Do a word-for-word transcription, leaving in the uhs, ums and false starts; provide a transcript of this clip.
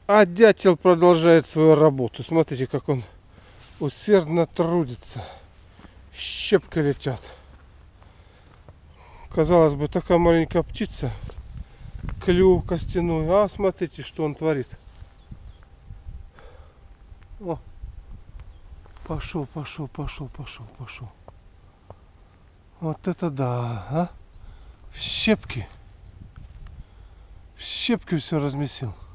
А дятел продолжает свою работу. Смотрите, как он усердно трудится. Щепки летят. Казалось бы, такая маленькая птица. Клюв костяной. А смотрите, что он творит. О, пошел, пошел, пошел, пошел, пошел. Вот это да, а? В щепки. В щепки все размесил.